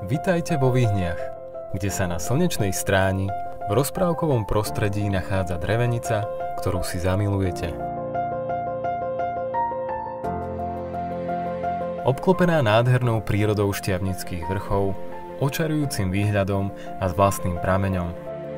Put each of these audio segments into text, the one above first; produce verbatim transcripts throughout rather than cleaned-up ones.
Vitajte vo Vyhniach, kde sa na slnečnej stráni v rozprávkovom prostredí nachádza drevenica, ktorú si zamilujete. Obklopená nádhernou prírodou Štiavnických vrchov, očarujúcim výhľadom a s vlastným prameňom.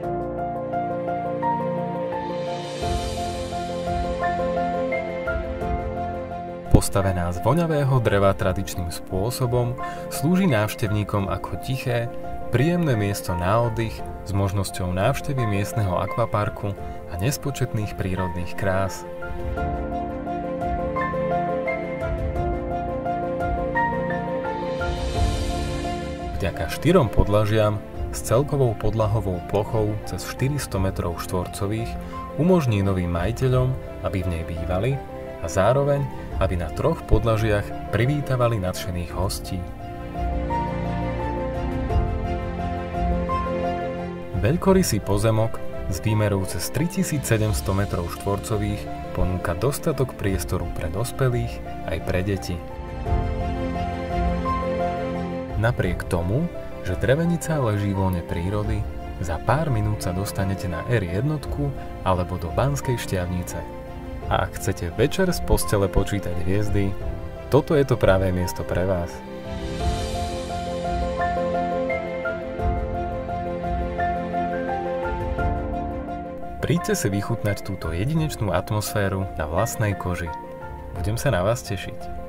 Postavená z voňavého dreva tradičným spôsobom, slúži návštevníkom ako tiché, príjemné miesto na oddych s možnosťou návštevy miestneho akvaparku a nespočetných prírodných krás. Vďaka štyrom podlažiam s celkovou podlahovou plochou cez štyristo metrov štvorcových umožní novým majiteľom, aby v nej bývali a zároveň, aby na troch podlažiach privítavali nadšených hostí. Veľkorysý pozemok s výmerou cez tritisícsedemsto metrov štvorcových ponúka dostatok priestoru pre dospelých aj pre deti. Napriek tomu, že drevenica leží voľne prírody, za pár minút sa dostanete na er jeden alebo do Banskej Štiavnice. A ak chcete večer z postele počítať hviezdy, toto je to pravé miesto pre vás. Príďte si vychutnať túto jedinečnú atmosféru na vlastnej koži. Budem sa na vás tešiť.